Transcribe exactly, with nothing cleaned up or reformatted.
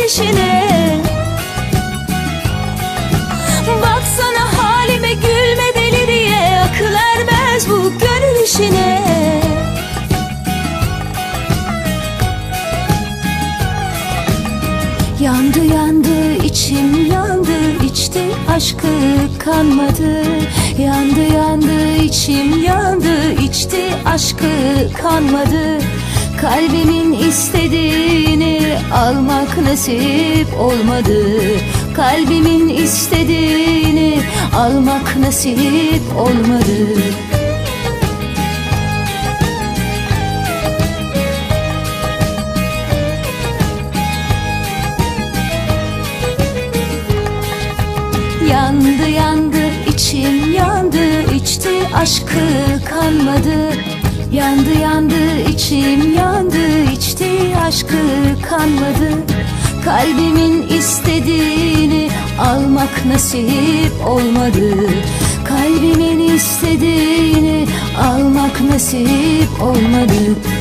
işine. Baksana halime, gülme deli diye, akıl ermez bu gönül işine. Yandı yandı içim yandı, içti aşkı kanmadı. Yandı yandı içim yandı, içti aşkı kanmadı. Kalbimin istediğini almak nasip olmadı. Kalbimin istediğini almak nasip olmadı. Yandı yandı içim yandı, içti aşkı kanmadı. Yandı yandı içim yandı, içti aşkı kanmadı. Kalbimin istediğini almak nasip olmadı. Kalbimin istediğini almak nasip olmadı.